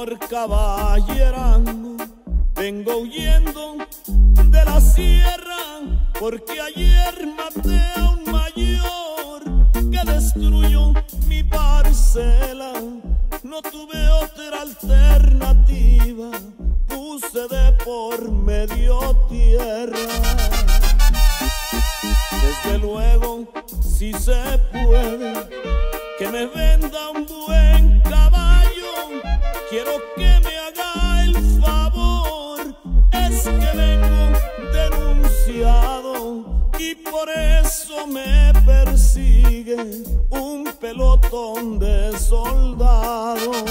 señor caballerango, vengo huyendo de la sierra, porque ayer maté a un mayor que destruyó mi parcela. No tuve otra alternativa, puse de por medio tierra. Desde luego, si se puede, que me venda un buen caballo. Quiero que me haga el favor, es que vengo denunciado y por eso me persigue un pelotón de soldados.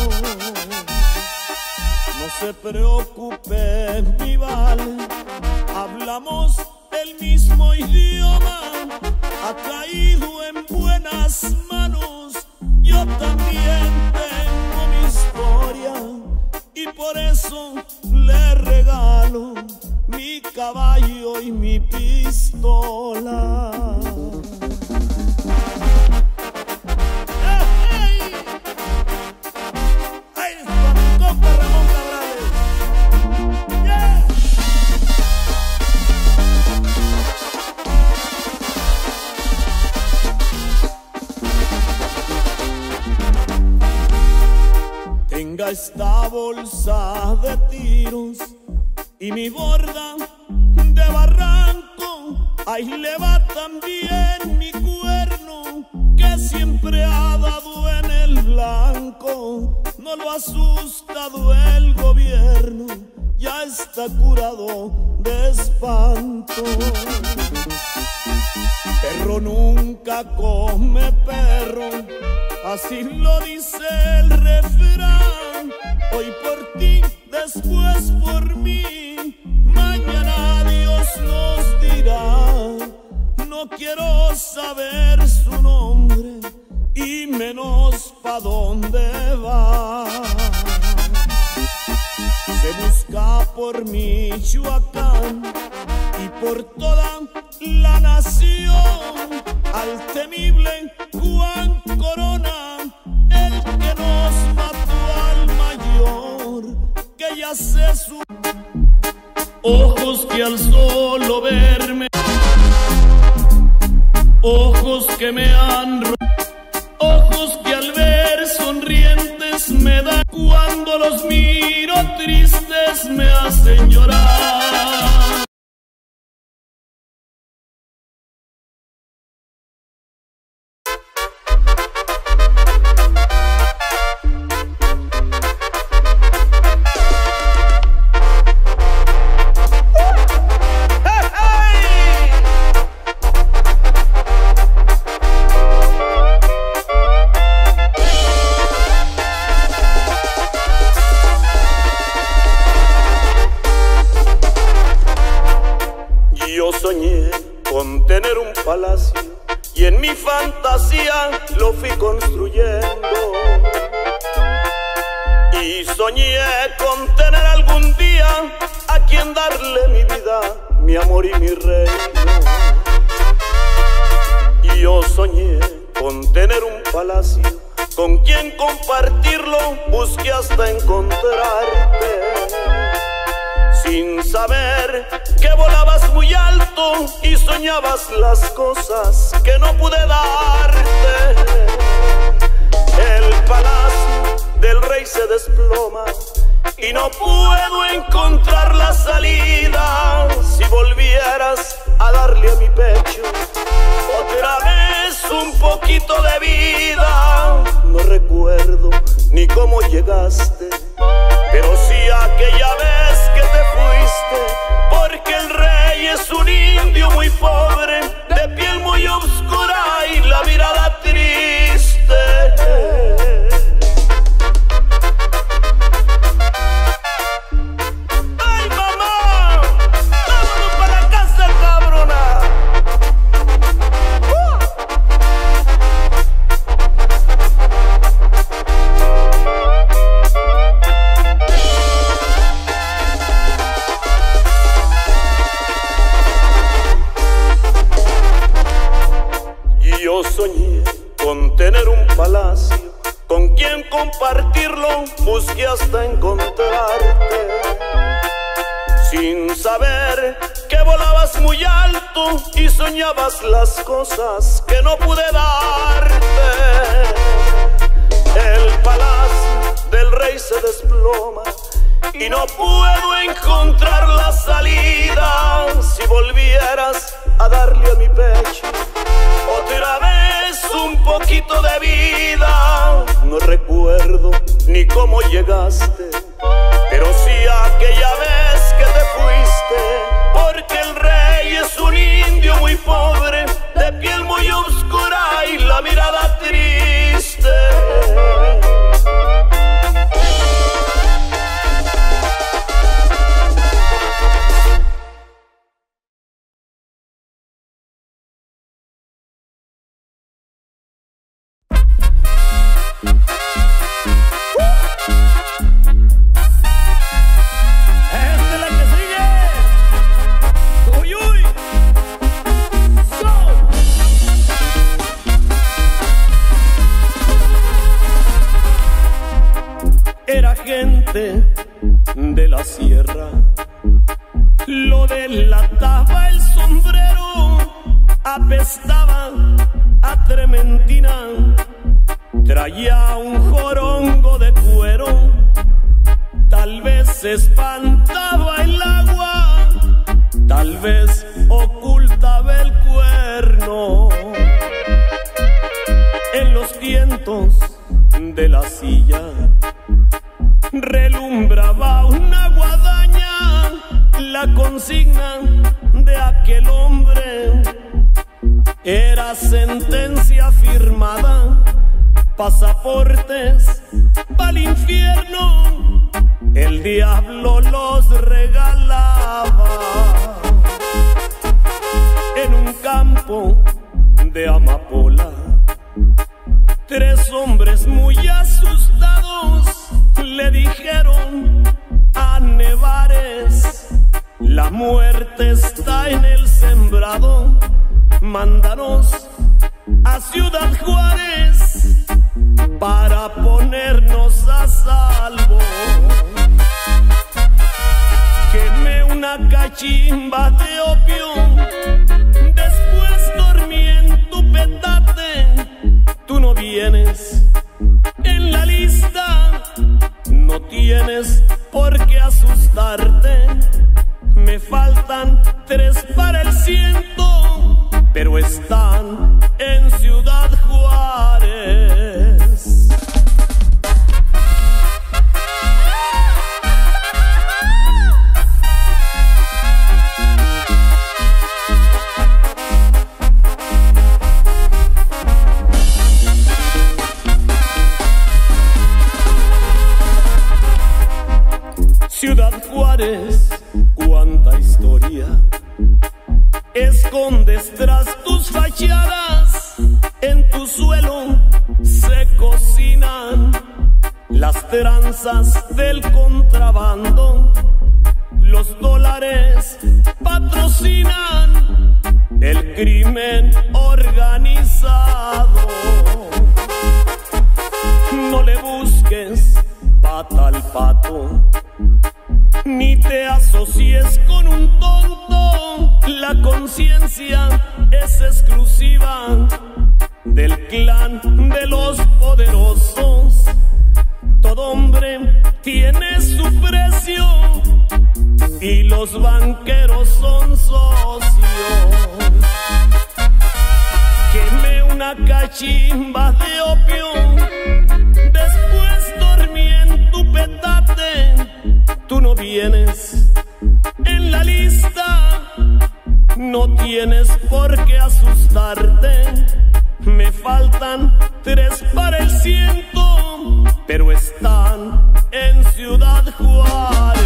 No se preocupe, mi vale, hablamos el mismo idioma, ha caído en buenas manos. Yo también tengo mi historia y por eso le regalo mi caballo y mi pistola. Tenga esta bolsa de tiros y mi borda de barranco, ahí le va también mi cuerno que siempre ha dado en el blanco. No lo ha asustado el gobierno, ya está curado de espanto. Perro nunca come perro, así lo dice el refrán. Hoy por ti, después por mí, mañana Dios nos dirá. No quiero saber su nombre y menos pa' dónde va. Se busca por Michoacán y por toda la nación al temible Juan Corona, el que nos mató al mayor, que ya se su... Ojos que al solo verme, ojos que me han ojos que al ver sonrientes me dan, cuando los miro tristes me hacen llorar. Yo soñé con tener un palacio y en mi fantasía lo fui construyendo. Y soñé con tener algún día a quien darle mi vida, mi amor y mi reino. Y yo soñé con tener un palacio con quien compartirlo, busqué hasta encontrarte. Sin saber que volabas muy alto y soñabas las cosas que no pude darte. El palacio del rey se desploma y no puedo encontrar la salida. Si volvieras a darle a mi pecho otra vez un poquito de vida. No recuerdo ni cómo llegaste, pero sí aquella vez que te fuiste, porque el rey es un indio muy pobre, de piel muy oscura y la mirada triste. ¡Ay, mamá! ¡Vámonos para la casa, cabrona! Yo soñé con tener un palacio con quien compartirlo, busqué hasta encontrarte. Sin saber que volabas muy alto y soñabas las cosas que no pude darte. El palacio del rey se desploma y no puedo encontrar la salida. Si volvieras a darle a mi pecho otra vez un poquito de vida, no recuerdo ni cómo llegaste, pero sí aquella vez que te fuiste, porque el rey es un indio muy pobre, de piel muy oscura y la mirada triste. De la sierra, lo delataba el sombrero, apestaba a trementina, traía un jorongo de cuero, tal vez espantaba el agua, tal vez ocultaba el cuerno. En los tientos de la silla relumbraba una guadaña, la consigna de aquel hombre era sentencia firmada, pasaportes pa'l infierno, el diablo los regalaba. En un campo de amapola, tres hombres muy asustados le dijeron a Nevares: la muerte está en el sembrado, mándanos a Ciudad Juárez para ponernos a salvo. Quemé una cachimba de opio, después dormí en tu petate. Tú no vienes en la lista, no tienes por qué asustarte. Me faltan 3 para el 100, pero están en Ciudad Juárez. Ciudad Juárez, cuánta historia escondes tras tus fachadas. En tu suelo se cocinan las tranzas del contrabando. Los dólares patrocinan el crimen organizado. No le busques pata al pato, ni te asocies con un tonto. La conciencia es exclusiva del clan de los poderosos. Todo hombre tiene su precio y los banqueros son socios. Quemé una cachimba de opio, después dormí en tu petate. Tú no vienes en la lista, no tienes por qué asustarte. Me faltan 3 para el 100, pero están en Ciudad Juárez.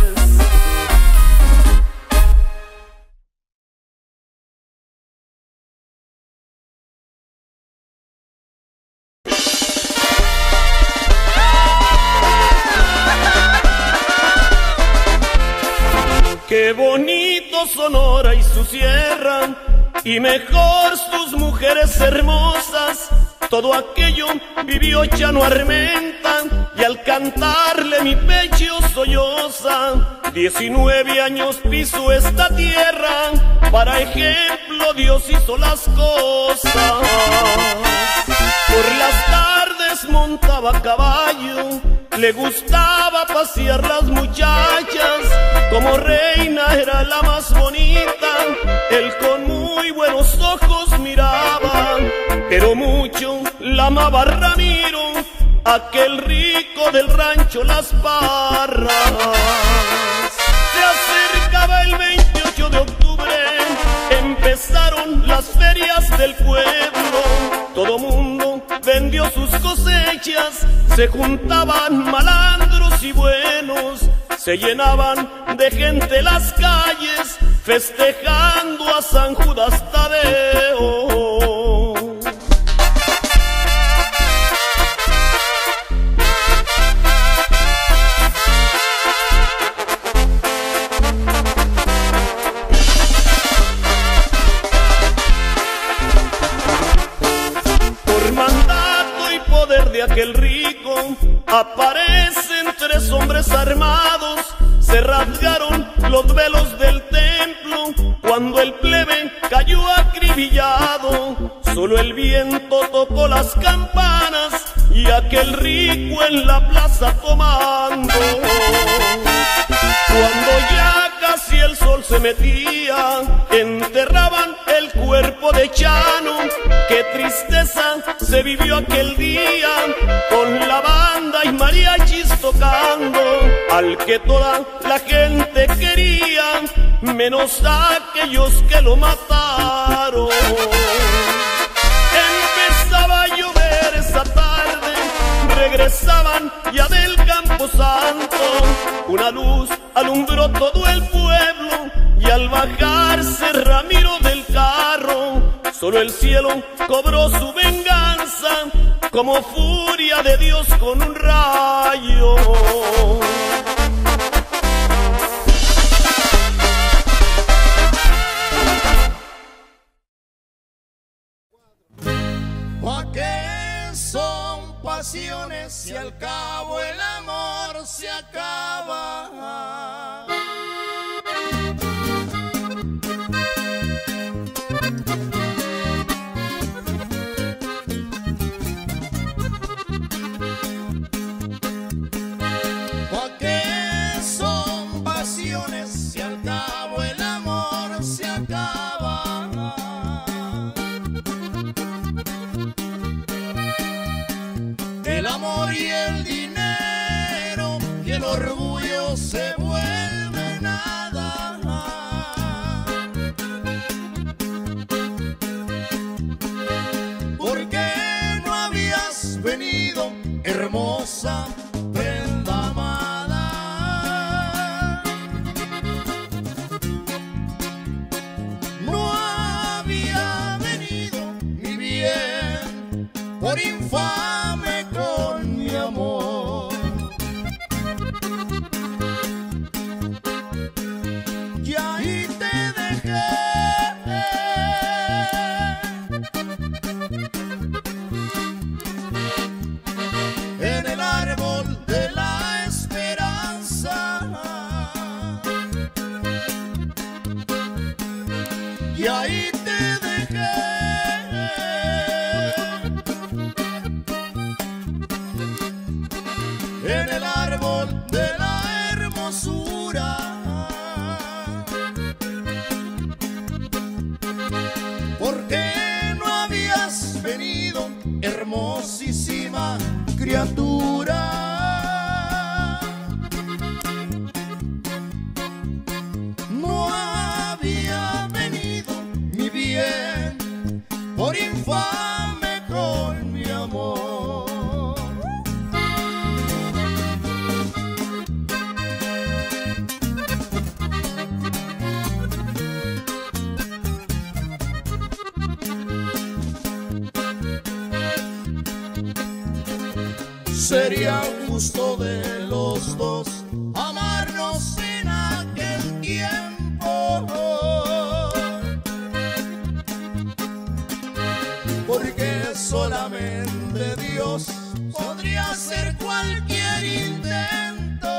Qué bonito Sonora y su sierra, y mejor sus mujeres hermosas, todo aquello vivió Chano Armenta, y al cantarle mi pecho solloza. 19 años piso esta tierra, para ejemplo Dios hizo las cosas. Por las tardes montaba a caballo, le gustaba pasear las muchachas, como reina era la más bonita, él con muy buenos ojos miraba, pero mucho la amaba Ramiro, aquel rico del rancho Las Parras. Se acercaba el 28 de octubre, empezaron las ferias del pueblo, todo mundo vendió sus cosechas, se juntaban malandros y buenos, se llenaban de gente las calles, festejando a San Judas Tadeo. De aquel rico aparecen 3 hombres armados, se rasgaron los velos del templo cuando el plebe cayó acribillado. Solo el viento tocó las campanas y aquel rico en la plaza tomando. Cuando ya casi el sol se metía, enterraban el cuerpo de Chano. Qué tristeza se vivió aquel día, con la banda y mariachis tocando, al que toda la gente quería, menos aquellos que lo mataron. Empezaba a llover esa tarde, regresaban ya del Camposanto, una luz alumbró todo el pueblo, y al bajarse Ramiro del carro, solo el cielo cobró su venganza, como furia de Dios con un rayo. ¿Pa' qué son pasiones si al cabo el amor se acaba? ¿Pa' qué son pasiones si al cabo el amor se acaba? El amor y el dinero y el orgullo se vuelven nada. ¿Por qué no habías venido, hermosa prenda amada? No había venido mi bien, por infame con mi amor. Y ahí te dejé en el árbol de la esperanza. Y ahí te dejé en el árbol de la hermosura. ¿Por qué no habías venido, hermosísima criatura? No había venido mi bien, por infame con mi amor. Sería justo de los dos amarnos en aquel tiempo. porque solamente Dios podría hacer cualquier intento.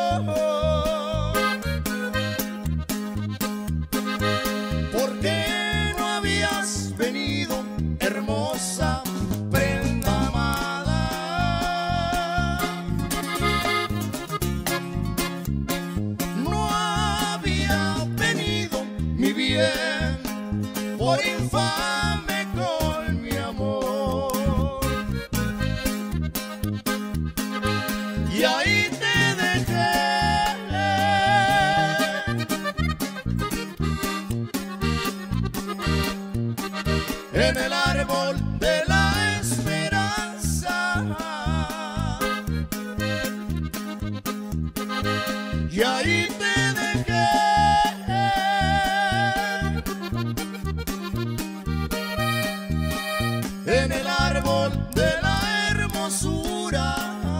¿Por qué no habías venido, hermosa prenda amada? No había venido, mi bien, por infame con mi amor. Y ahí te dejé en el árbol de la esperanza. Y ahí te dejé en el árbol de la hermosura.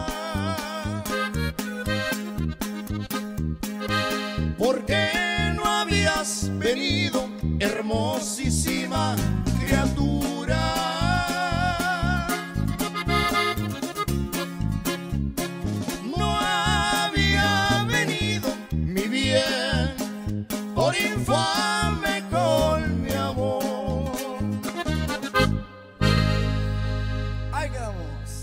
¿Por qué no habías venido, hermosísima criatura? No había venido, mi bien, por infame con mi amor. Ahí quedamos.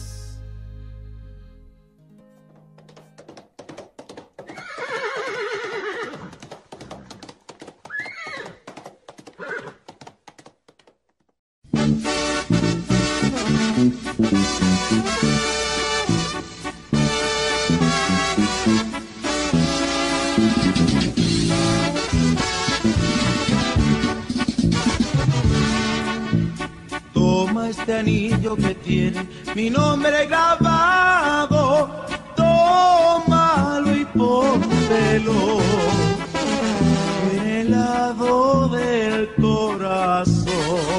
Toma este anillo que tiene mi nombre grabado, tómalo y póntelo en el lado del corazón.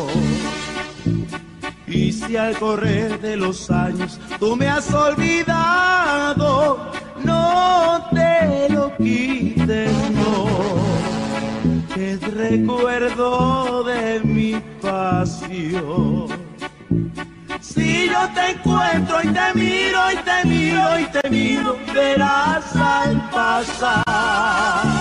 Y si al correr de los años tú me has olvidado, no te lo quites, no, que es recuerdo de mi pasión. Si yo te encuentro y te miro y te miro y te miro, verás al pasar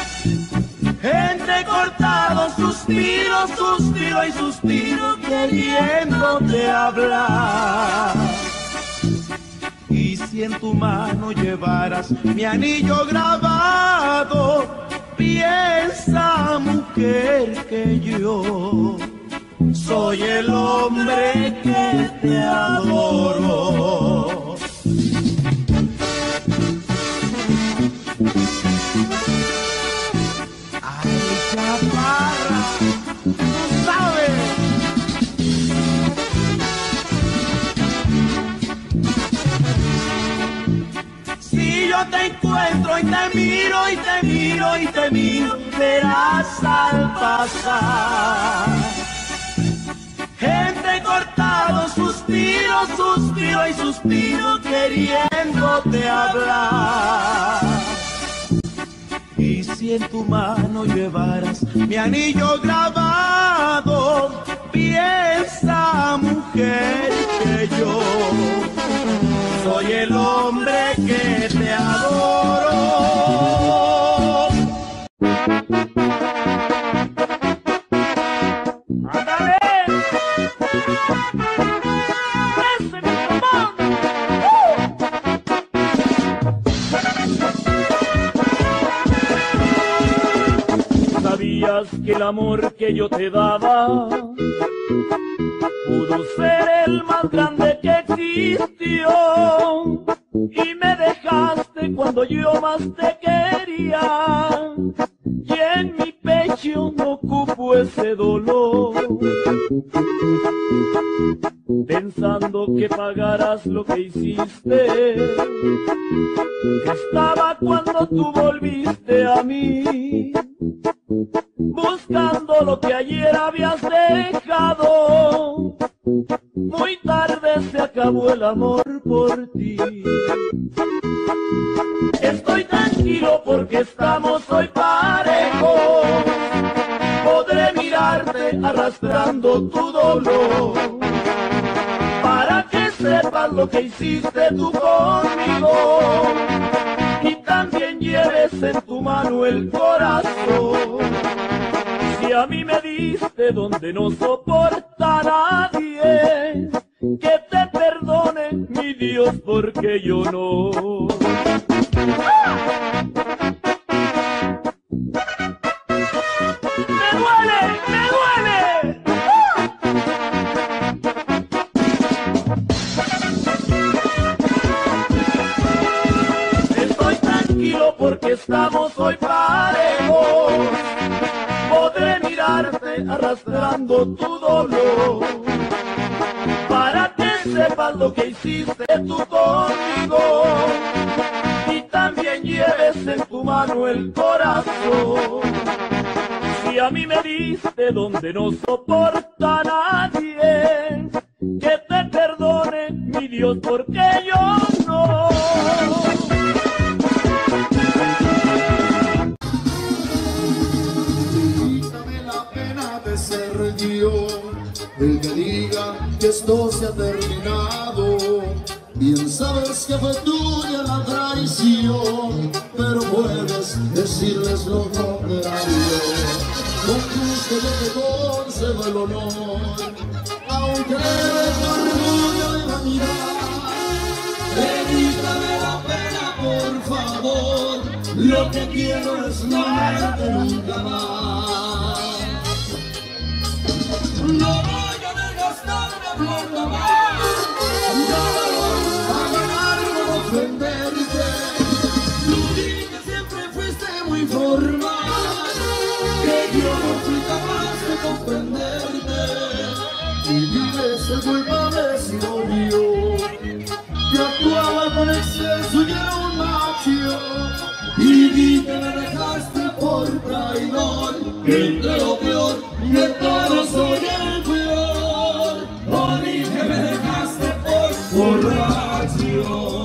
entrecortados suspiro, suspiro y suspiro, queriéndote hablar. Y si en tu mano llevaras mi anillo grabado, piensa, mujer, que yo soy el hombre que te adoro. Ay, chaparra, tú sabes. Si yo te encuentro y te miro y te miro y te miro, verás al pasar entrecortado suspiro, suspiro y suspiro, queriéndote hablar. Y si en tu mano llevaras mi anillo grabado, piensa, mujer, que yo soy el hombre que te adoro. ¡Ándale! ¿Sabías que el amor que yo te daba pudo ser el más grande que existió? Y me dejaste cuando yo más te quería, y en mi pecho no cupo ese dolor, pensando que pagarás lo que hiciste. Estaba cuando tú volviste a mí, buscando lo que ayer habías dejado. Muy tarde se acabó el amor por ti. Estoy tranquilo porque estamos hoy parejos. Podré mirarte arrastrando tu dolor. sepas lo que hiciste tú conmigo y también lleves en tu mano el corazón. Si a mí me diste donde no soporta nadie, que te perdone mi Dios porque yo no. ¡Me duele! ¡Me duele! Estoy tranquilo porque estamos hoy parejos. Podré mirarte arrastrando tu dolor para que sepas lo que hiciste tú conmigo y también lleves en tu mano el corazón. Si a mí me diste donde no soporta nadie, que te perdone mi Dios porque yo no. Quítame la pena de ser yo el que diga que esto se ha terminado. Bien sabes que fue tuya la traición, pero puedes decirles lo contrario. Con gusto yo te concedo el honor, aunque eres orgullo y vanidad. Evítame la pena, por favor, lo que quiero es no verte nunca más. No voy a desgastarme hablando más, no voy a ganar por ofenderte. Tú di que siempre fuiste muy formal, que yo no fui capaz de comprenderte. Y dime si culpable he sido yo, que actuaba con exceso y era un macho. Y di que me dejaste por traidor, que entre lo peor de todo soy el peor. O di que me dejaste por borracho.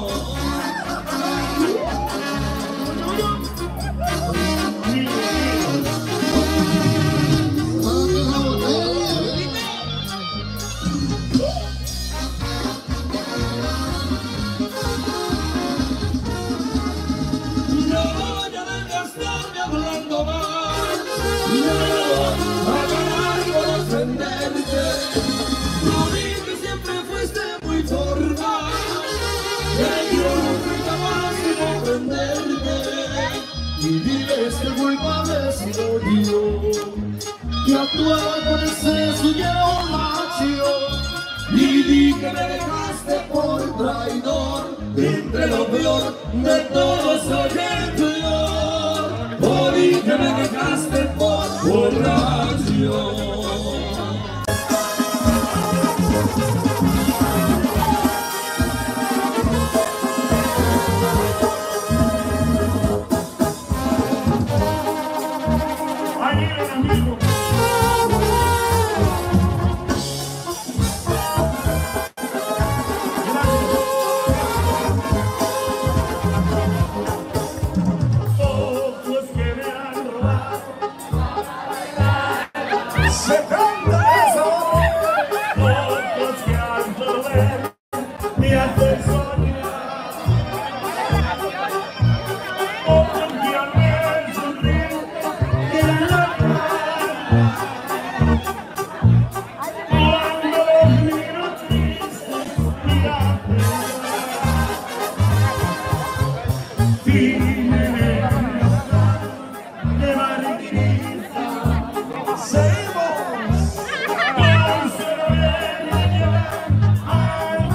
Y diles que culpable he sido yo, que actuaba con exceso y era un macho. Y di que me dejaste por traidor, entre lo peor de todos soy el peor. O di que me dejaste por borracho. Seguimos.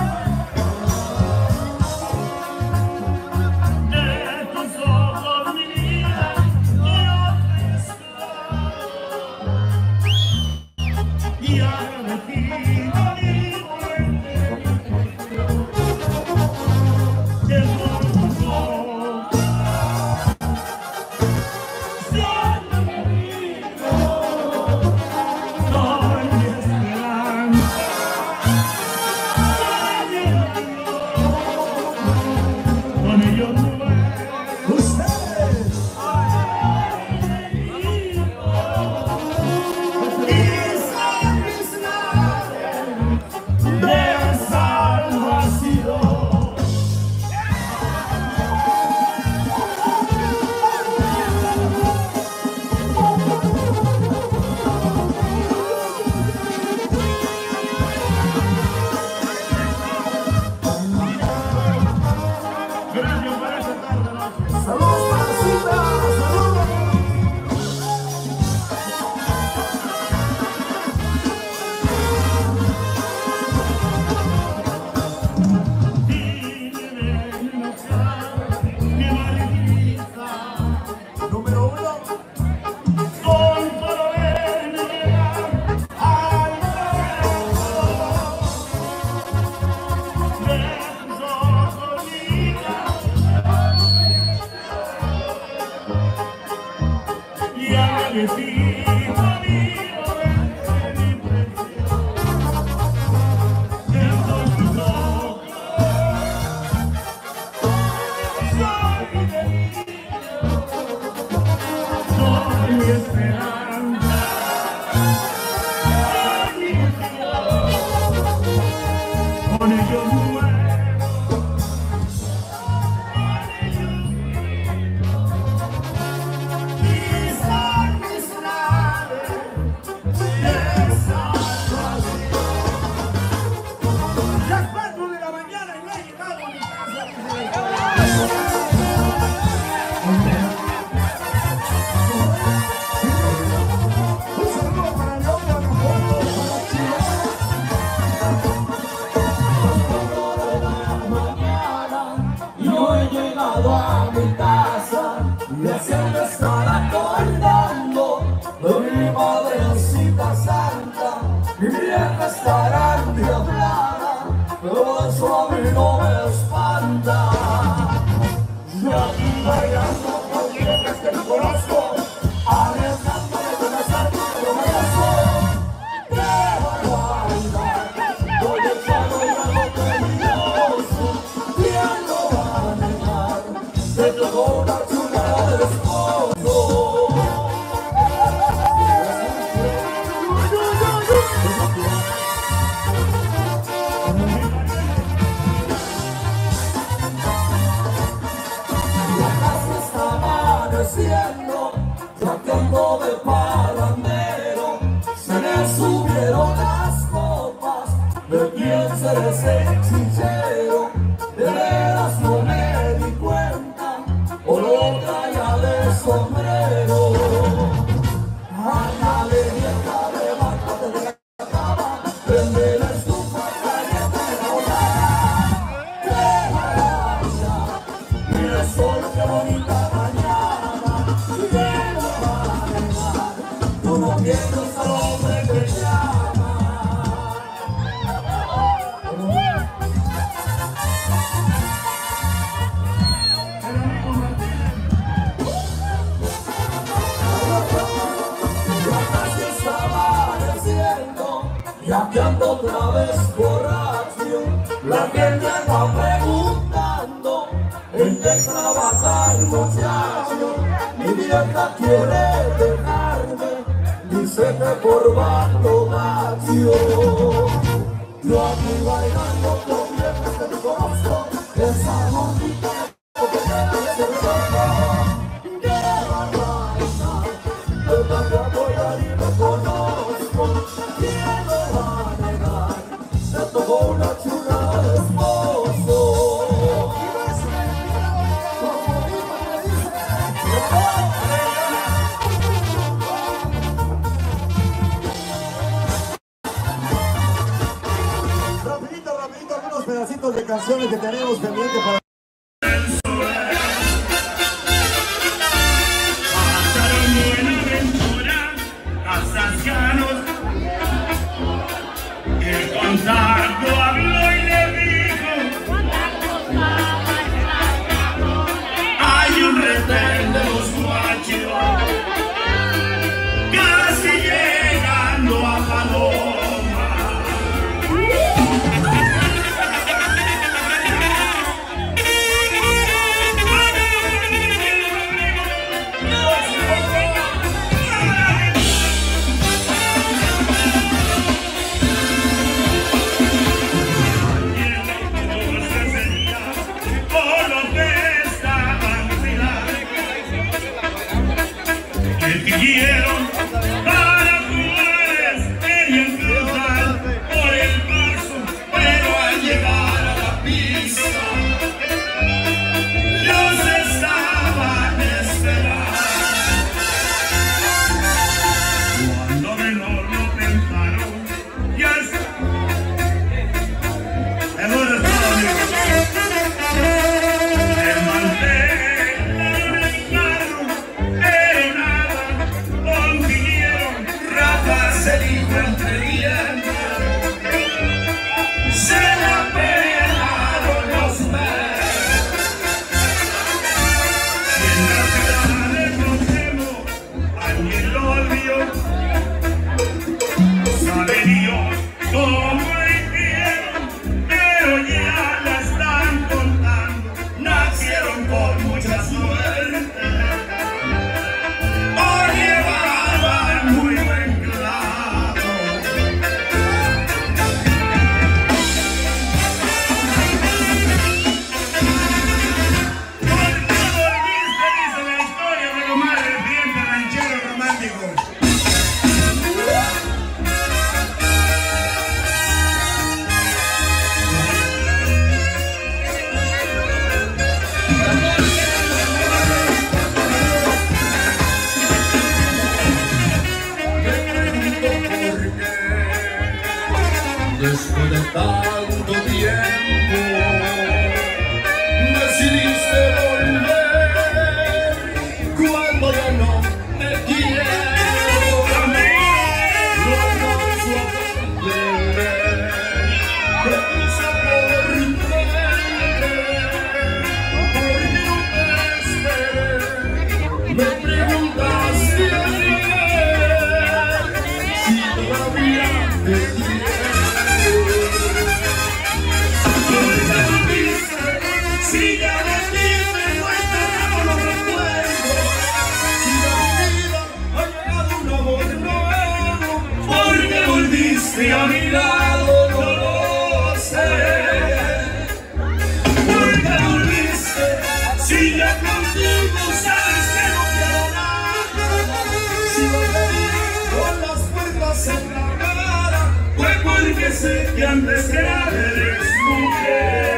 tiempo decidiste volver cuando ya no me quiero. No alcanzo a comprender que puse por tu mente, porque no te esperé. Me preguntaste ayer si todavía te quiero. Si ya de ti tengo enterrado los recuerdos, si a mi vida ha llegado un amor nuevo, porque volviste a mi lado, no lo sé. Porque volviste, si ya contigo sabes que no quiero nada. Si lo pedí con las puertas en la cara, fue porque sé que antes que nada eres mujer.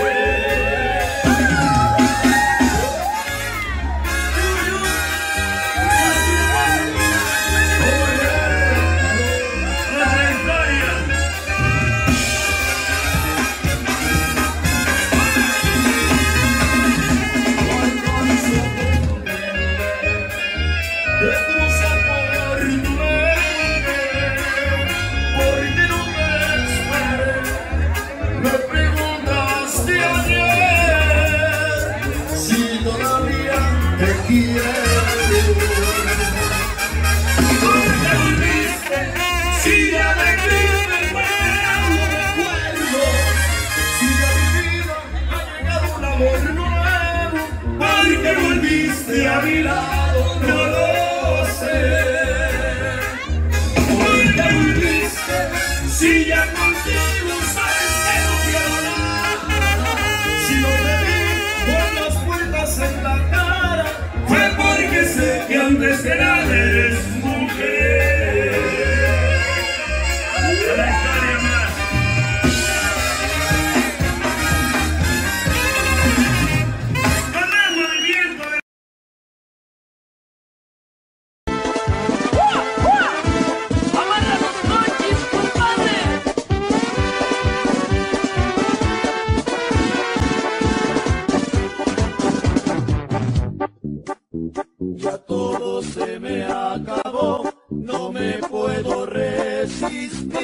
A mi lado, no lo sé. Porque volviste, si ya contigo sabes que no quiero nada. Si lo pedí con las puertas en la cara, fue porque sé que antes de nada eres mujer. Una historia más. Ya todo se me acabó, no me puedo resistir.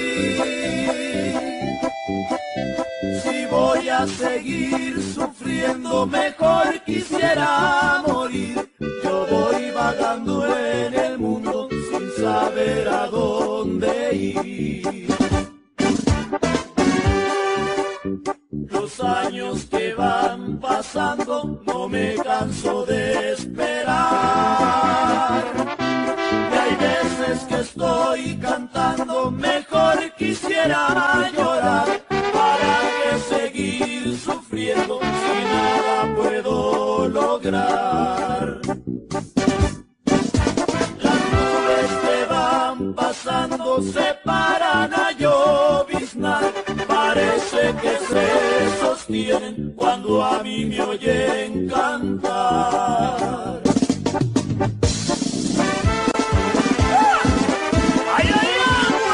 Si voy a seguir sufriendo, mejor quisiera morir. Yo voy vagando en el mundo sin saber a dónde ir. Los años que van pasando no me canso de esperar. Y hay veces que estoy cantando, mejor quisiera llorar. ¿Para qué seguir sufriendo si nada puedo lograr? Las nubes que van pasando se paran a lloviznar. Parece que se sostienen cuando a mí me oyen cantar. ¡Ay, ay, agua!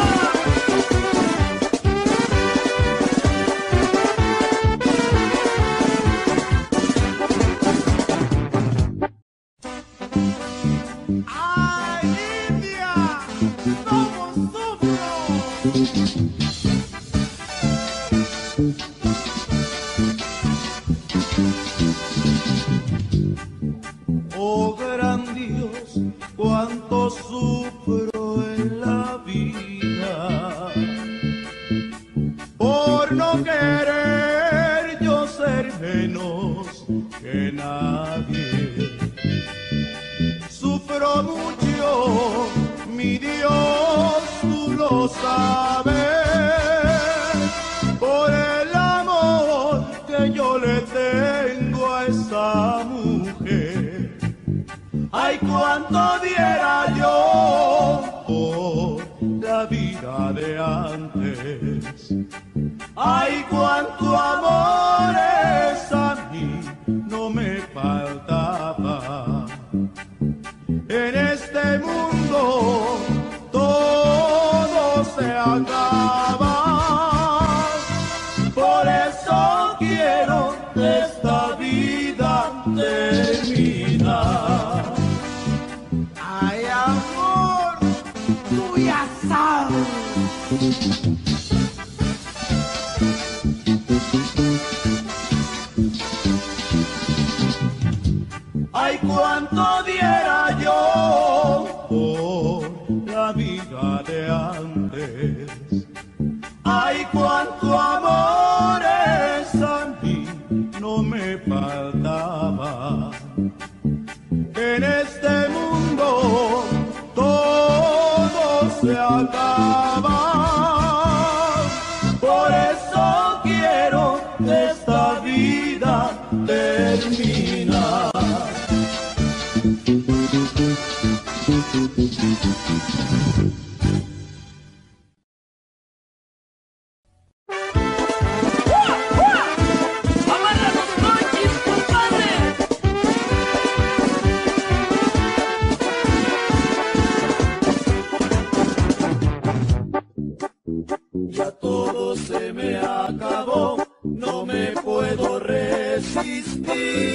¡Ay, India! ¡Cómo sufro! Oh gran Dios, cuánto sufro en la vida por no querer yo ser menos que nadie. Sufro mucho, mi Dios, tú lo sabes, por el amor que yo le tengo a esa mujer. Ay, cuánto diera yo por la vida de antes. Ay, cuánto amores a mí no me faltaba. En este mundo todo se acaba. Por quiero esta vida terminar. Ay, amor, tú ya sabes. Ay, cuánto diera yo por la vida de antes. Ay, cuánto amores a mí no me faltaba. En este mundo todo se acaba. Por eso quiero esta vida terminar. Ya todo se me acabó, no me puedo resistir.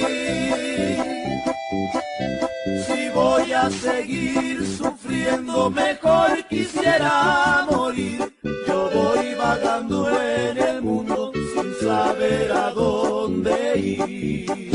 Si voy a seguir sufriendo, mejor quisiera morir. Yo voy vagando en el mundo sin saber a dónde ir.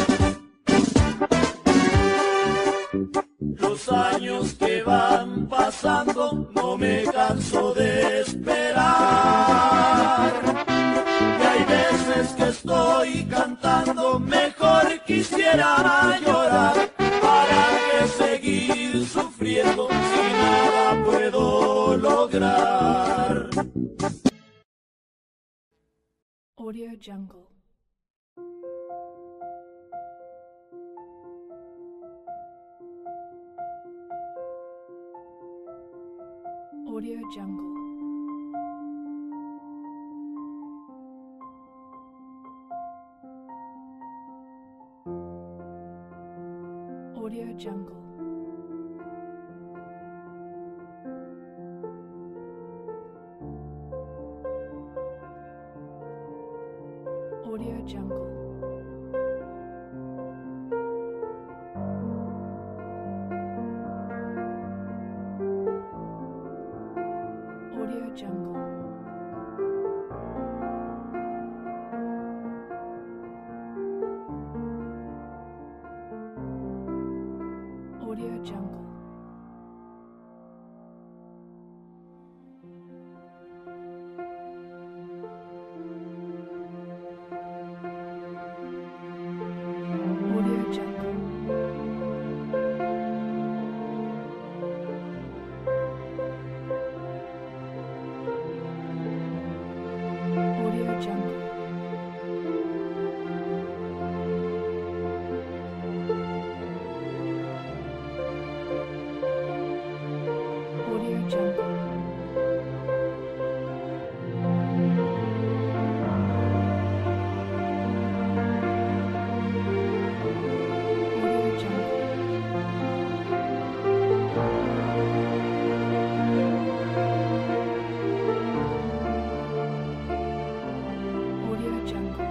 Los años que van pasando no me canso de esperar. Y hay veces que estoy cantando, mejor quisiera llorar. ¿Para qué seguir sufriendo si nada puedo lograr? Audio Jungle. Audio Jungle. Audio Jungle. Audio Jungle. Audio Jungle. Audio Jungle. Audio Jungle. Audio Jungle. Audio Jungle. Audio Jungle. Audio Jungle.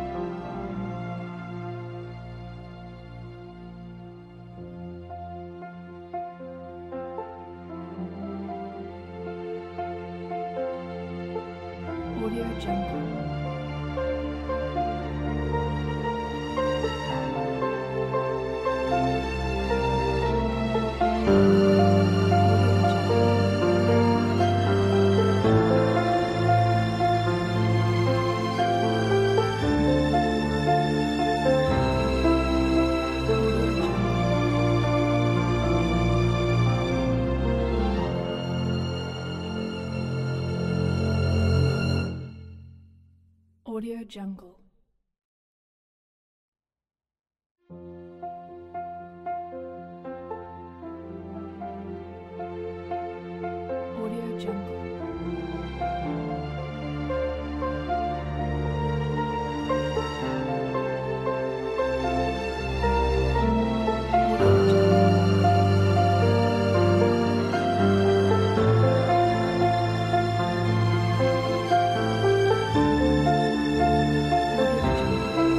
Audio Jungle. Audio Jungle. Audio Jungle. Audio Jungle.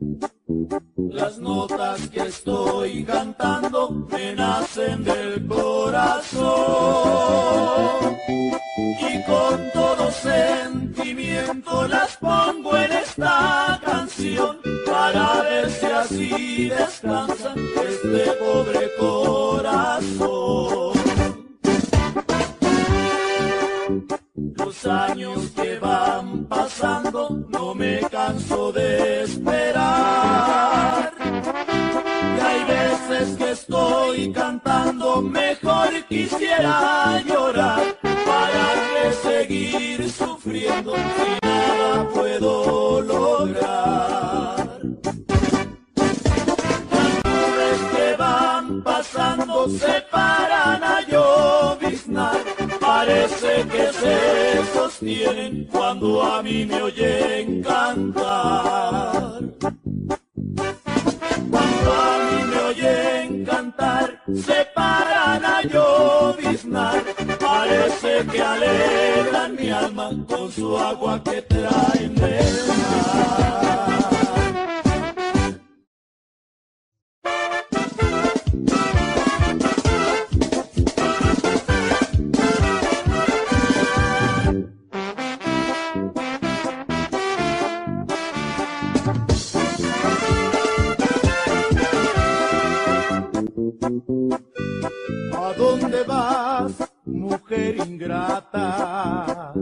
Las notas que estoy cantando me nacen del corazón y con todo sentimiento las pongo en esta canción para ver si así descansa este pobre corazón. Los años que van pasando no me canso de esperar. Y hay veces que estoy cantando, mejor quisiera llorar. ¿Para qué seguir sufriendo si nada puedo lograr? Las nubes que van pasando se paran a lloviznar. Parece que se sostienen cuando a mí me oyen cantar. Cuando a mí me oyen cantar, se paran a lloviznar. Parece que alegran mi alma con su agua que traen del mar. ¿A dónde vas, mujer ingrata?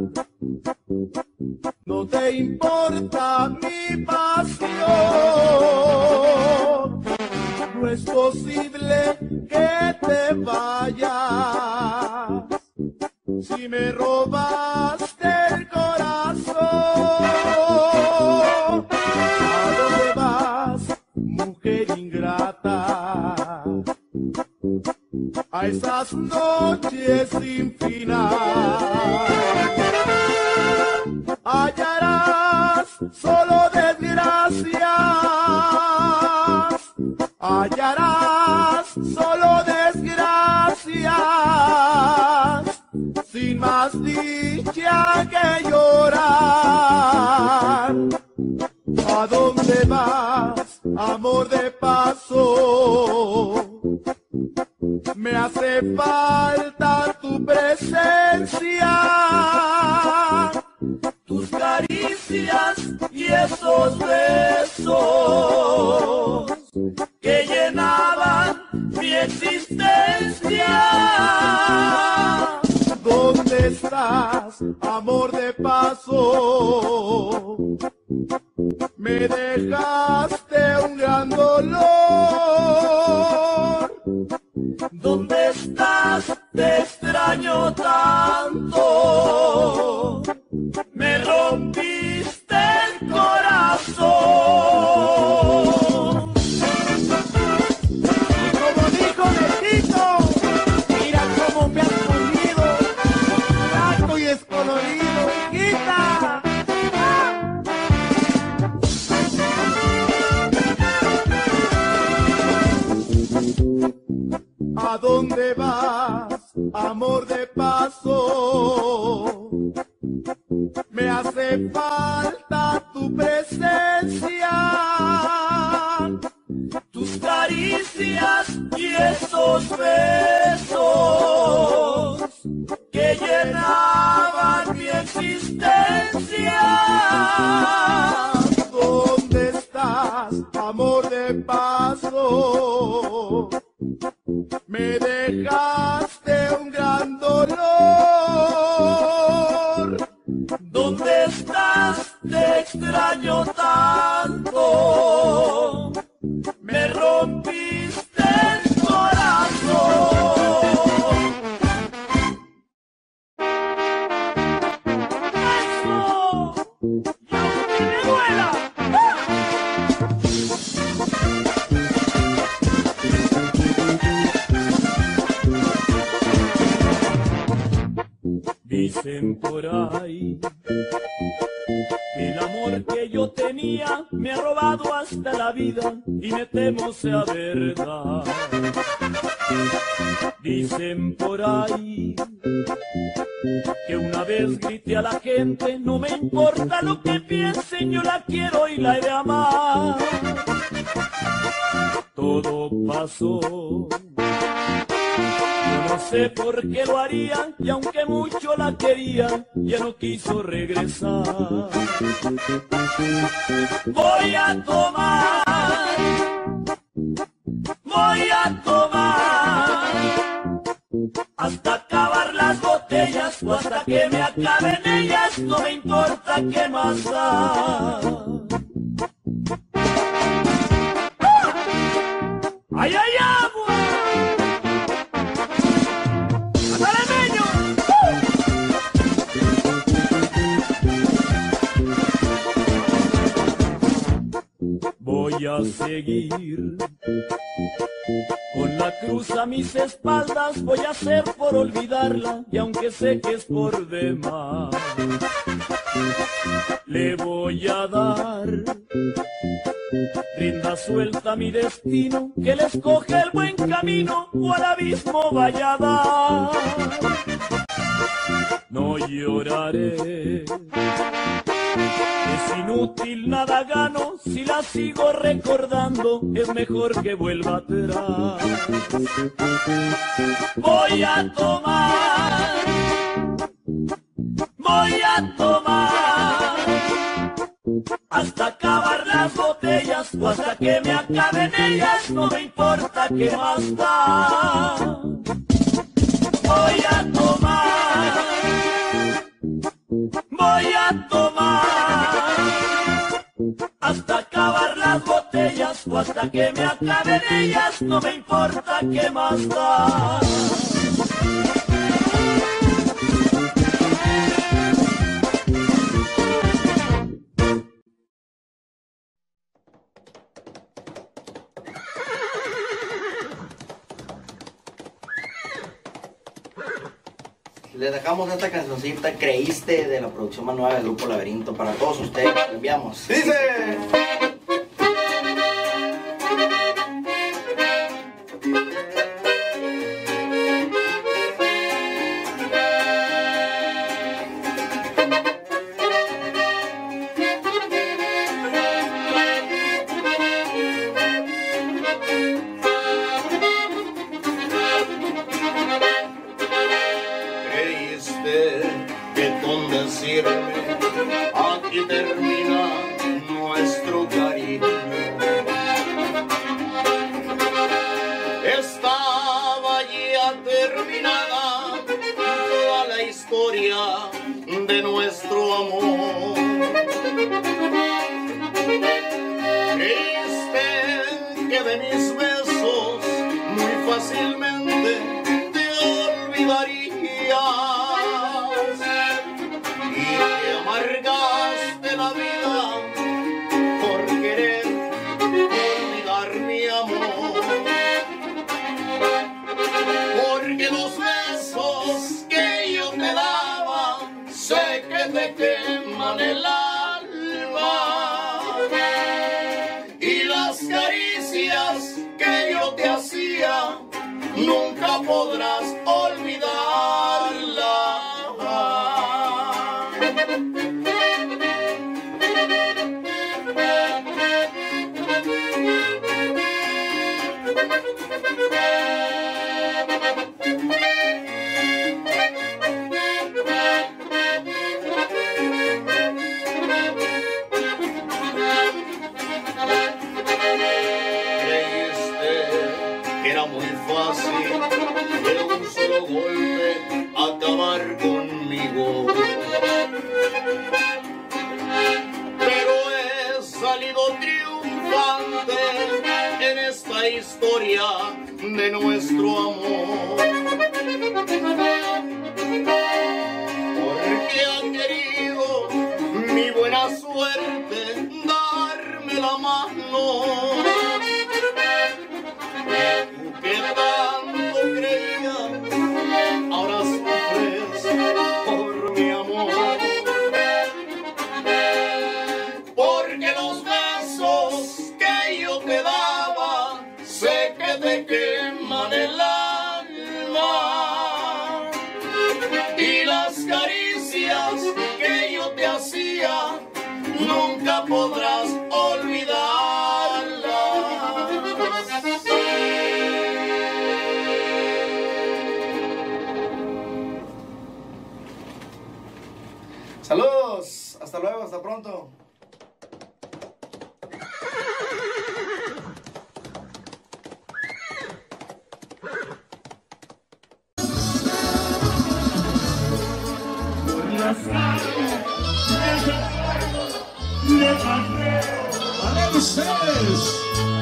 No te importa mi pasión. No es posible que te vayas si me robaste el corazón. ¿A dónde vas, mujer ingrata? A esas noches sin final hallarás solo desgracias, hallarás solo desgracias, sin más dicha que llorar. ¿A dónde vas, amor de paso? Me hace falta tu presencia, tus caricias y esos besos que llenaban mi existencia. ¿Dónde estás, amor de paso? Me dejaste un gran dolor. ¿Dónde estás? Te extraño tanto. Me rompiste el corazón. Y como dijo Netito, mira cómo me has comido, blanco y descolorido, hijita. ¿A dónde vas, amor de paso? Me hace falta tu presencia, tus caricias y esos besos que llenaban mi existencia. ¿Dónde estás, amor de paso? Me dejaste un gran dolor. ¿Dónde estás? Te extraño tanto. Me rompiste el corazón. ¡Eso! ¡Y aunque me duela! Dicen por ahí que el amor que yo tenía me ha robado hasta la vida y me temo sea verdad. Dicen por ahí que una vez grité a la gente, no me importa lo que piensen, yo la quiero y la he de amar. Todo pasó, yo no sé por qué lo haría, y aunque mucho la quería, ya no quiso regresar. Voy a tomar, hasta acabar las botellas o hasta que me acaben ellas, no me importa qué más da. ¡Ay, ay, agua! ¡Ándale, meño! Voy a seguir con la cruz a mis espaldas, voy a hacer por olvidarla, y aunque sé que es por demás, le voy a dar rienda suelta a mi destino, que le escoge el buen camino o al abismo vaya a dar. No lloraré, es inútil, nada gano, si la sigo recordando, es mejor que vuelva atrás. Voy a tomar, hasta acabar las botellas o hasta que me acaben ellas, no me importa qué más da. Voy a tomar, hasta acabar las botellas o hasta que me acaben ellas, no me importa qué más da. Les dejamos esta cancioncita Creíste de la producción más nueva del Grupo Laberinto para todos ustedes. La enviamos. ¡Dice! Que con decirme aquí termina nuestro cariño, estaba ya terminada toda la historia de nuestro amor. Creíste que de mis besos muy fácilmente te olvidaría y que amargaste la vida por querer olvidar mi amor, porque los besos que yo te daba sé que te queman el alma y las caricias que yo te hacía nunca podrás olvidarla. Era muy fácil de un solo golpe acabar conmigo, pero he salido triunfante en esta historia de nuestro amor, porque ha querido mi buena suerte darme la mano. Que tanto creía, ahora sufres por mi amor, porque los besos que yo te daba sé que te queman el alma podrás olvidarla. Saludos, hasta luego, hasta pronto. ¡Vale ustedes!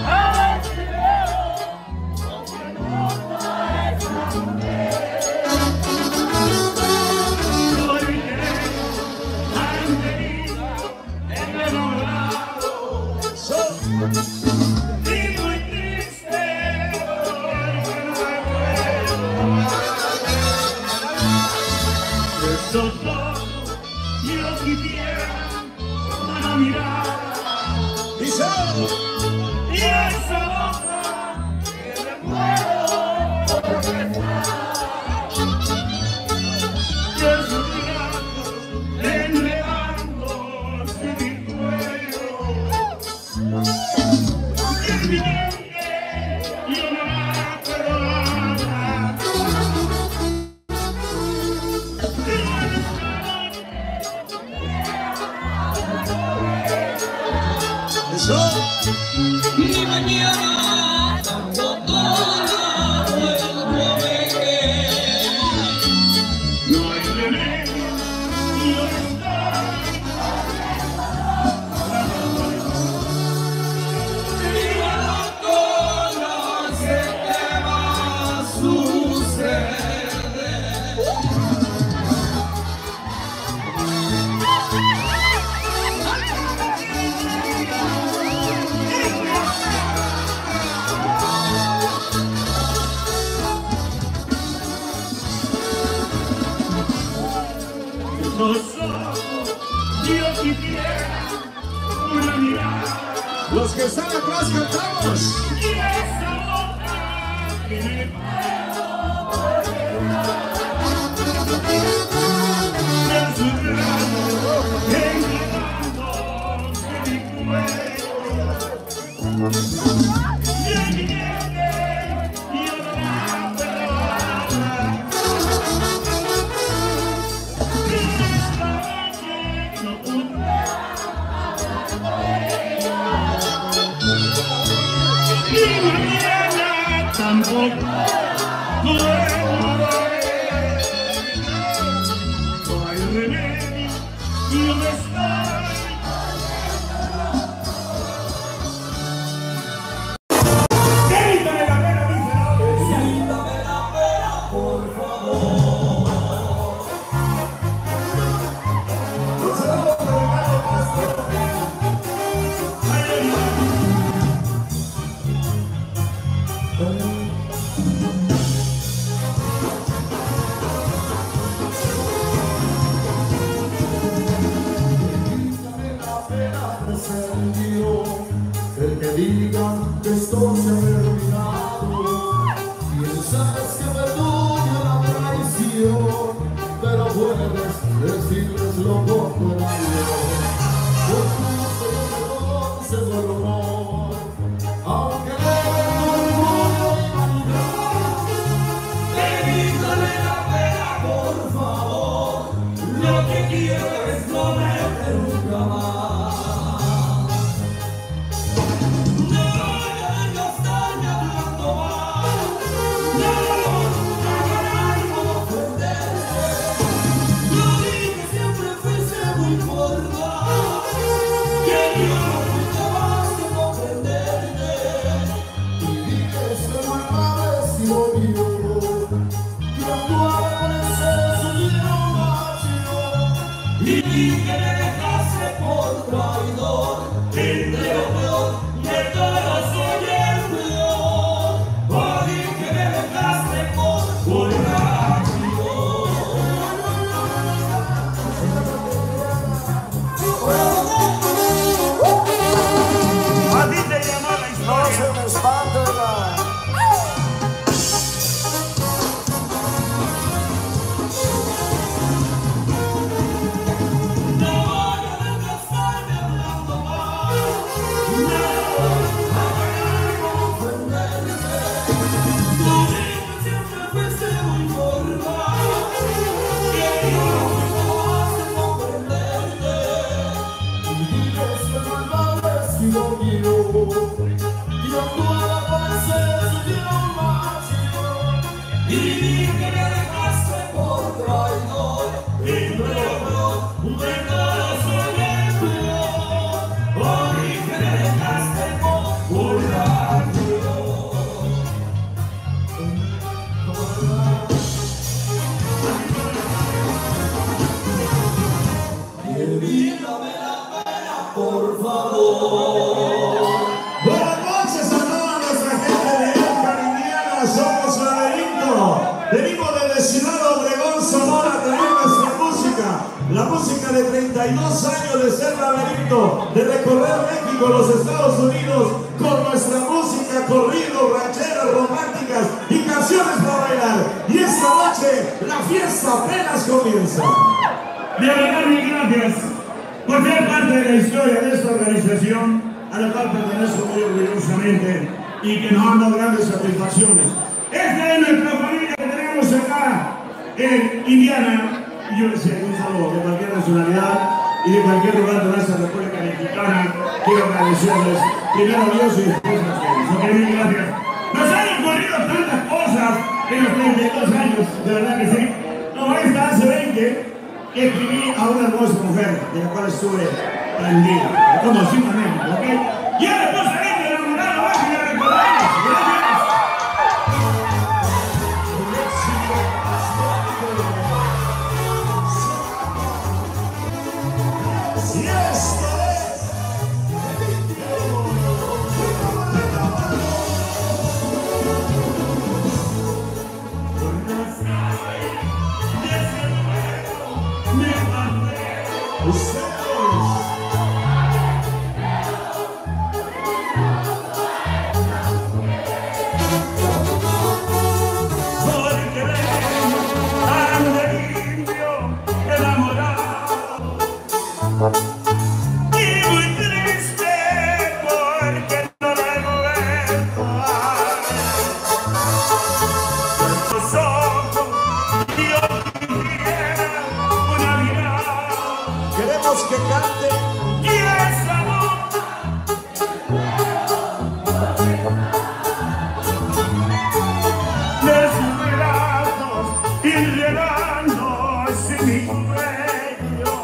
Y mañana tampoco la vuelvo a ver. No hay remedio, no está. Viva loco, no sé qué va a suceder. Yo quisiera una mirada. Los que están atrás cantamos. Y esa boca que me de su grano enredándose mi cuello. Y mi nieve, yo no la perdonarla. Y mañana tampoco podré. No hay remedio, y ¿dónde estoy? Quítame la pena, miserable. Quítame la pena, por favor. El que diga que esto se ha terminado, piensas que perdona la traición, pero puedes decirles lo contrario. Porque no se conoce su amor, aunque el orgullo y vanidad. Evítale la pena, por favor, lo que quiero es no verte nunca más. No, no está. fluctuaba con el sol, subieron máximo. Y vi que me dejaste por traidor. Y luego un retraso de tu amor. Y que me dejaste por borracho. Evítame la pena, por favor. Buenas noches a toda nuestra gente de El Cariñana, somos Laberinto. Venimos desde Ciudad Obregón, Sonora, a traer nuestra música. La música de 32 años de ser Laberinto, de recorrer México, los Estados Unidos, con nuestra música, corridos, rancheras, románticas y canciones para bailar. Y esta noche, la fiesta apenas comienza. De verdad, mil gracias por ser parte de la historia de esta organización, a la cual pertenezco muy orgullosamente y que nos han dado grandes satisfacciones. Esta es nuestra familia que tenemos acá en Indiana, y yo les decía un saludo de cualquier nacionalidad y de cualquier lugar de nuestra República Mexicana. Quiero agradecerles primero a Dios y después a ustedes. Ok, mil gracias. Nos han ocurrido tantas cosas en los 32 años, de verdad que sí. No, esta hace 20. Escribí a una hermosa mujer de la cual estuve prendido, como simplemente, ¿ok? Y a la esposa de enamorado, va a la recordamos. Gracias. Y esto es y muy triste porque no la he vuelto a ver. Los ojos, yo quisiera una mirada. queremos que cante. Y esa boca de sus brazos enredándose mi cuello.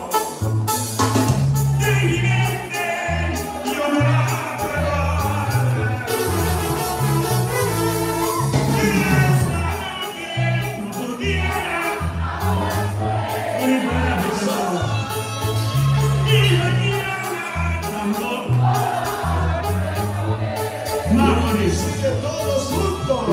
Tristemente yo no la puedo ver. Y esa noche no pudiera y mañana tampoco. Sigue todos juntos.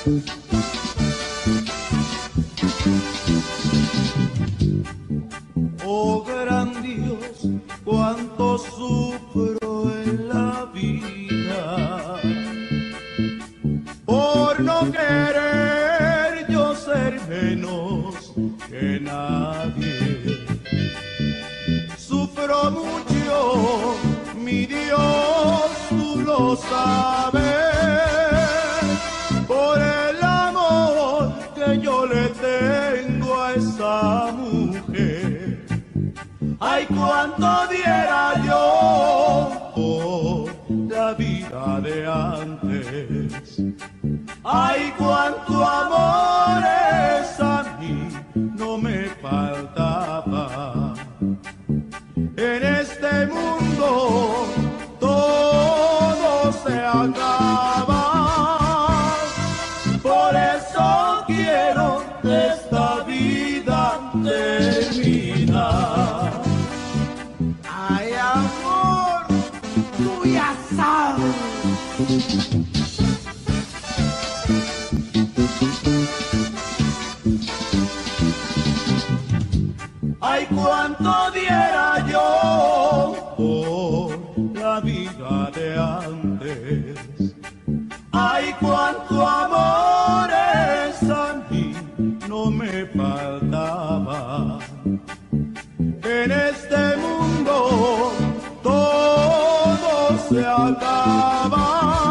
Oh gran Dios, cuánto sufro en la vida por no querer yo ser menos que nadie. Sufro mucho, mi Dios, tú lo sabes, por el amor que yo le tengo a esa mujer. Ay, cuánto diera yo por la vida de antes. Ay, cuánto amores a mí no me faltaba. En este mundo todo se acaba. Por eso quiero que esta vida terminar. Ay, amor, tú ya sabes. Ay, cuánto diera yo por la vida de antes. Ay, cuánto amores a mí no me faltaba. En este mundo todo se acaba.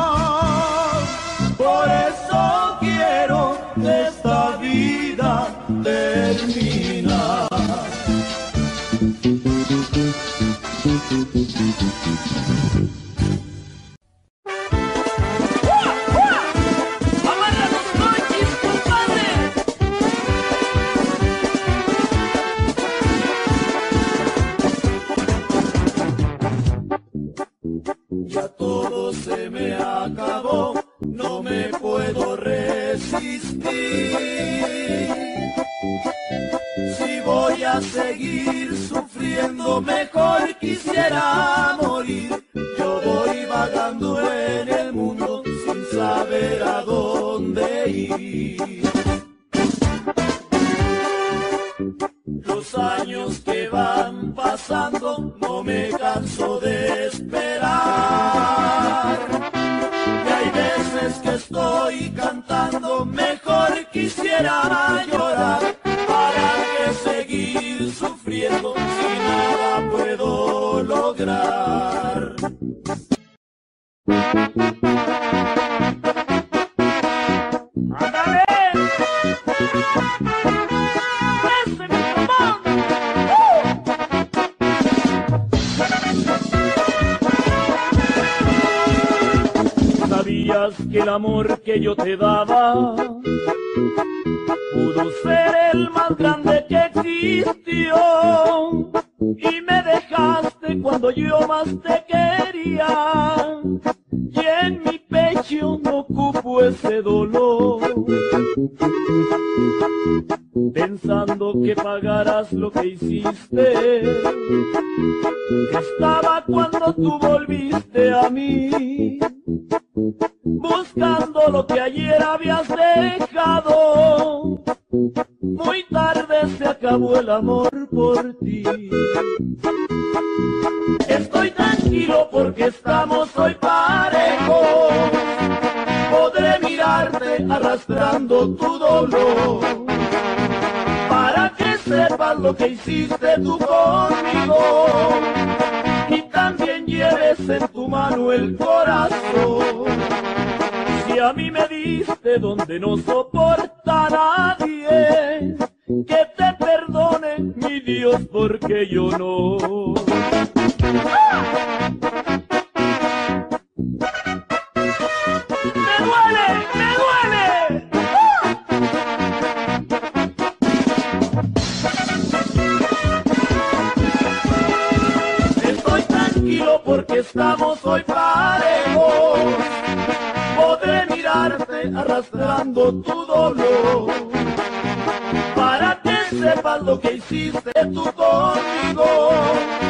Por eso quiero que esta vida termina. Ya todo se me acabó, no me puedo resistir. Si voy a seguir sufriendo, mejor quisiera morir. Yo voy vagando en el mundo sin saber a dónde ir. Los años que van pasando no me canso de esperar. Y hay veces que estoy cantando, mejor quisiera llorar. ¿Para qué seguir sufriendo si nada puedo lograr? ¡Ándale! ¿Sabías que el amor que yo te daba pudo ser el más grande que existió? Y me dejaste cuando yo más te quería, y en mi pecho no cupo ese dolor. Pensando que pagaras lo que hiciste, estaba cuando tú volviste a mí, buscando lo que ayer habías dejado. Muy tarde se acabó el amor por ti. Estoy tranquilo porque estamos hoy parejos. Podré mirarte arrastrando tu dolor, para que sepas lo que hiciste tú conmigo, y también lleves en tu mano el corazón. Si a mí me diste donde no soporta nadie, que te perdone mi Dios porque yo no. ¡Me duele! ¡Me duele! Estoy tranquilo porque estamos hoy parejos. Podré mirarte arrastrando tu dolor, para que sepas lo que hiciste tú conmigo,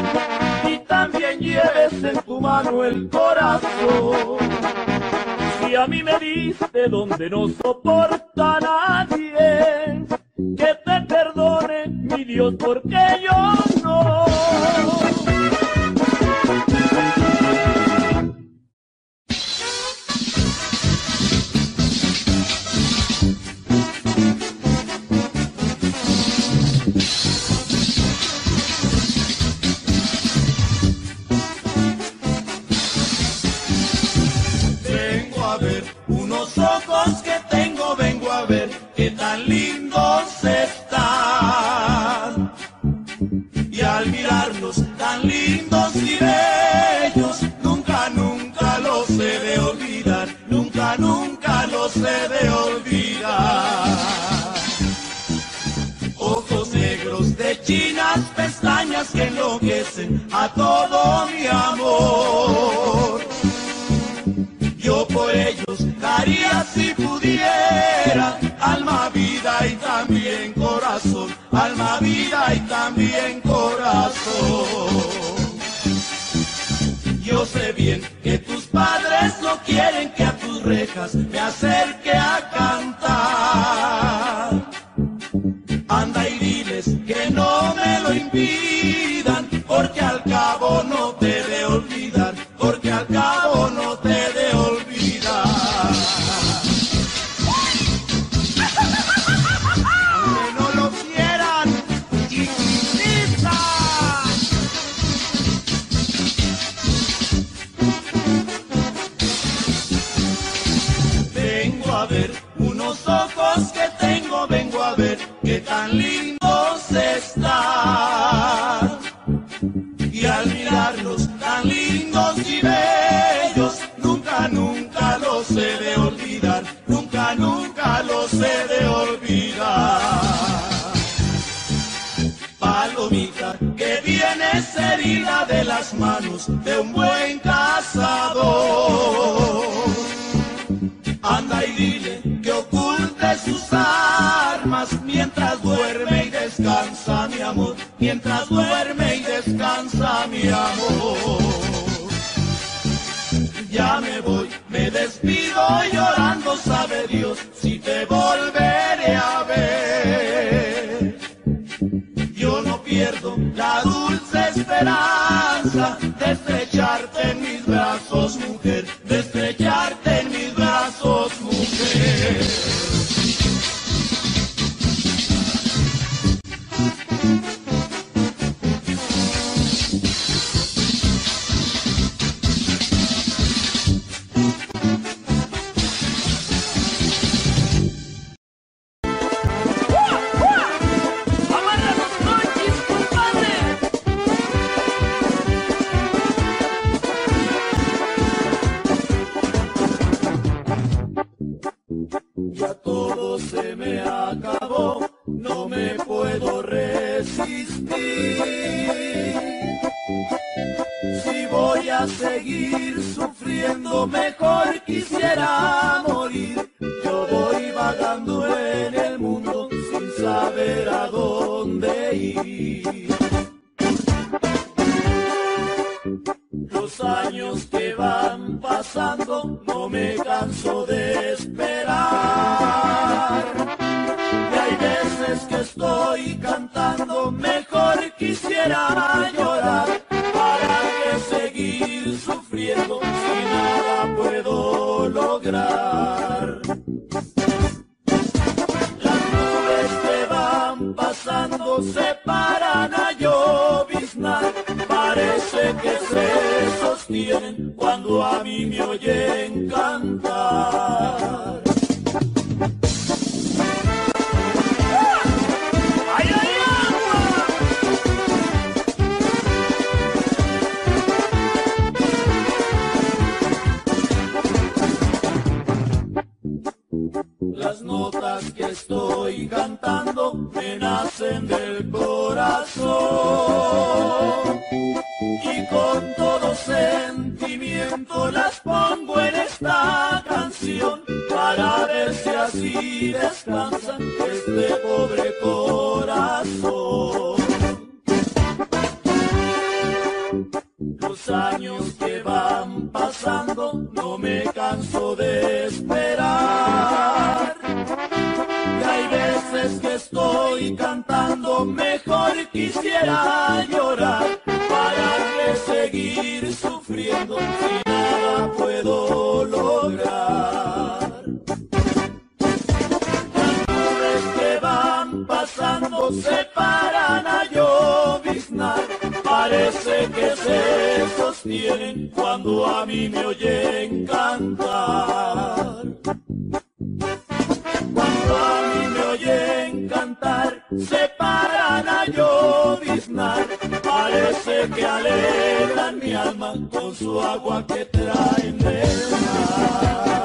y también lleves en tu mano el corazón. Si Y a mí me diste donde no soporta a nadie, que te perdone mi Dios porque yo no. Unos ojos que tengo, vengo a ver qué tan lindos están. Y al mirarlos tan lindos y bellos, nunca, nunca los he de olvidar, nunca, nunca los he de olvidar. Ojos negros de chinas pestañas que enloquecen a todo mi amor. Yo por ellos daría si pudiera alma, vida y también corazón, alma, vida y también corazón. Yo sé bien que tus padres no quieren que a tus rejas me acerque a cantar. Anda y diles que no me lo impidan, porque al cabo no te he de olvidar, porque al cabo no te he de olvidar. Aunque no lo quieran, chiquitita. Vengo a ver unos ojos que tengo, vengo a ver qué tan lindos están. Y al mirarlos tan lindos y bellos, nunca, nunca los he de olvidar, nunca, nunca los he de olvidar. Palomita, que vienes herida de las manos de un buen cazador. Anda y dile que oculte sus armas mientras duerme y descansa mi amor, mientras duerme y descansa mi amor. Ya me voy, me despido llorando, sabe Dios si te volveré a ver. Yo no pierdo la dulce esperanza de estrecharte en mis brazos, mujer, de estrecharte en mis brazos, mujer. Ya todo se me acabó, no me puedo resistir. Si voy a seguir sufriendo, mejor quisiera morir. Yo voy vagando en el mundo sin saber a dónde ir. Los años que van pasando no me canso de esperar. Y hay veces que estoy cantando, mejor quisiera llorar. ¿Para qué seguir sufriendo si nada puedo lograr? Las nubes que van pasando se paran a lloviznar. Parece que se sostienen cuando a mí me oyen cantar. ¡Ay, ay, agua! Las notas que estoy cantando me nacen del corazón. Y con todo sentimiento las pongo en esta canción para ver si así descansa este pobre corazón. Los años que van pasando no me canso de vez que estoy cantando, mejor quisiera llorar. ¿Para qué seguir sufriendo si nada puedo lograr? Las nubes que van pasando se paran a lloviznar. Parece que se sostienen cuando a mí me oyen cantar. Cuando a mí me oyen cantar, se paran a lloviznar. Parece que alegran mi alma con su agua que traen del mar.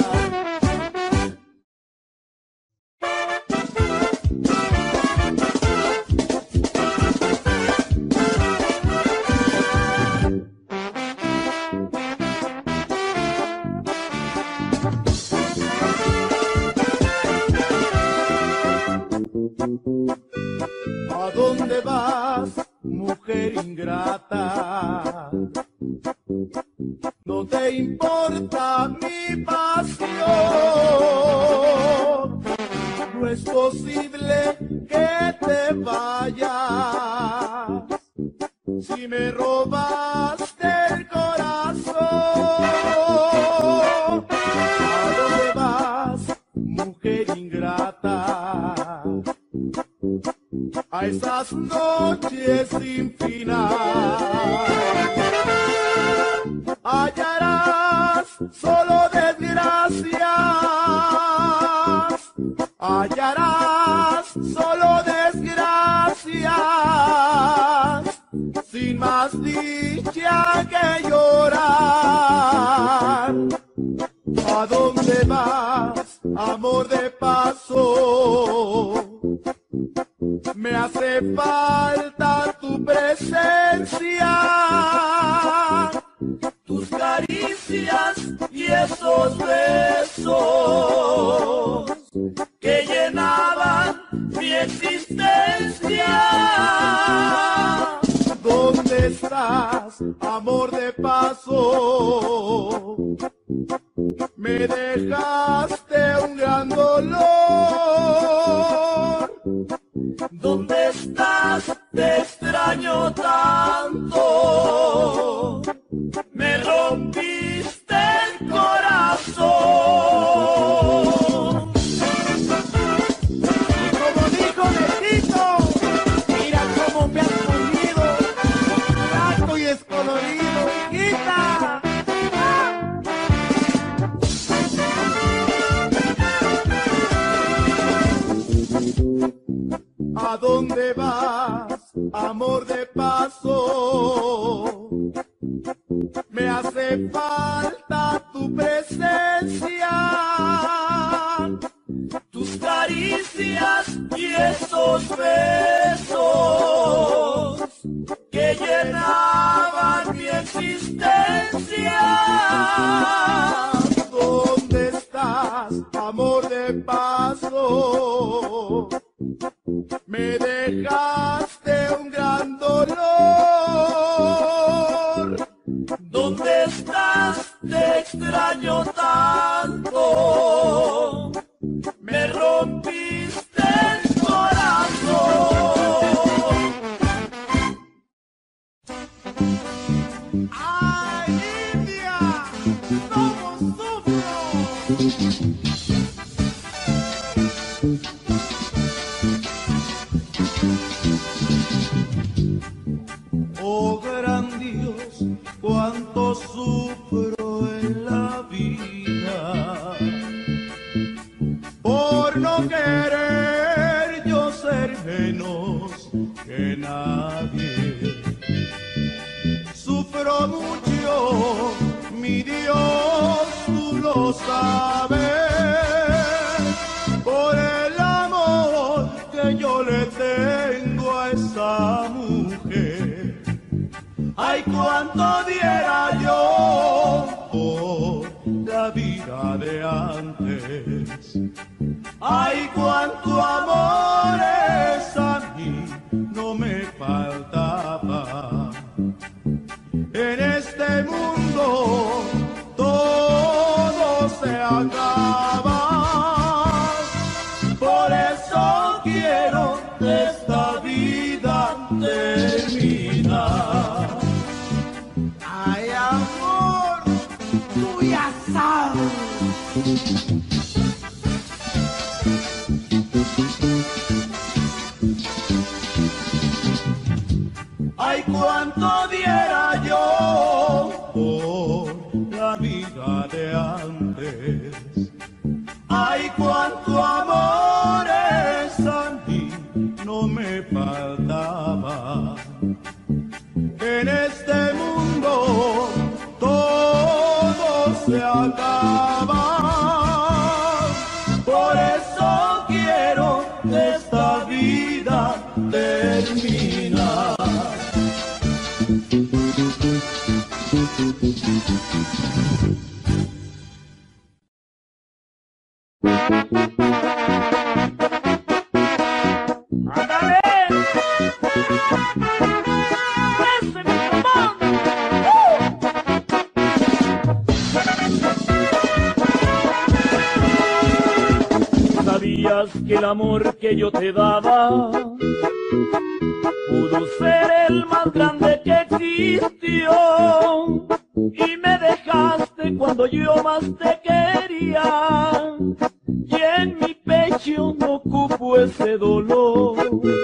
¿A dónde vas, mujer ingrata? No te importa mi pasión. No es posible que te vayas si me robaste el corazón. ¿A dónde vas, mujer ingrata? A esas noches sin final hallarás solo desgracias, hallarás solo desgracias, sin más dicha que llorar. ¿A dónde vas, amor de paso? Me hace falta tu presencia, tus caricias y esos besos que llenaban mi existencia. ¿Dónde estás, amor de paso? Me dejaste un gran dolor. ¿Dónde estás? Te extraño tanto. Me rompiste el corazón. Y como dijo Netito, mira cómo me has ponido, blanco y descolorido, hijita. ¿A dónde vas, amor de paso? Me hace falta tu presencia, tus caricias y esos besos que llenaban mi existencia. ¿Dónde estás, amor de paso? Me dejaste un gran dolor. ¿Dónde estás? Te extraño tanto. Me rompiste el corazón. ¡Ay, India! ¿Cómo sufro? Oh gran Dios, cuánto sufro en la vida por no querer yo ser menos que nadie. Sufro mucho, mi Dios, tú lo sabes, por el amor que yo le tengo a esa mujer. Ay, cuánto diera yo por la vida de antes. Ay, cuánto amores a mí no me faltaba. En este mundo todo se acaba. Por eso Ay, cuánto diera yo por la vida de antes. Ay, cuánto amores a mí no me faltaba. En este mundo todo se acaba. Por eso quiero que esta vida terminar. ¡Ándale! ¡Ese micrófono! ¿Sabías que el amor que yo te daba pudo ser el más grande que existió? Y me dejaste cuando yo más te quería, y en mi pecho no cupo ese dolor,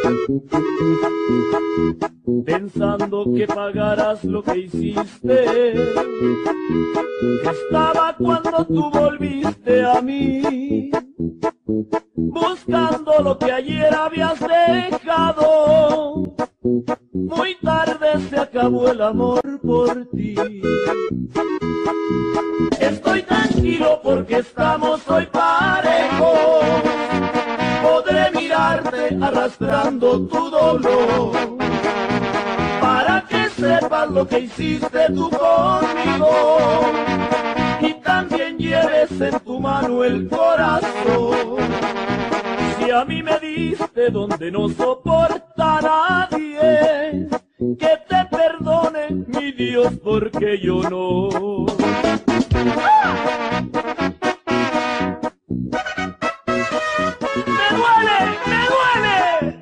pensando que pagaras lo que hiciste. Estaba cuando tú volviste a mí, buscando lo que ayer habías dejado. Muy tarde se acabó el amor por ti. Estoy tranquilo porque estamos hoy parejos. Podré mirarte arrastrando tu dolor, para que sepas lo que hiciste tú conmigo, y también lleves en tu mano el corazón. Si a mí me diste donde no soporta nadie, que te perdone mi Dios, porque yo no. ¡Me duele! ¡Me duele!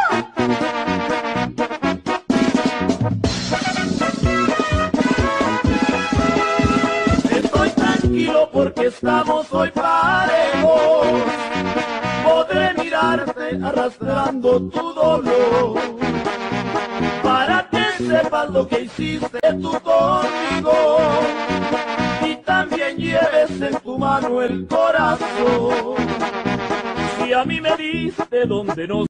Estoy tranquilo porque estamos hoy parejos. Podré mirarte arrastrando tu dolor, para que sepas lo que hiciste tú conmigo, y también lleves en tu mano el corazón. Si a mí me diste donde no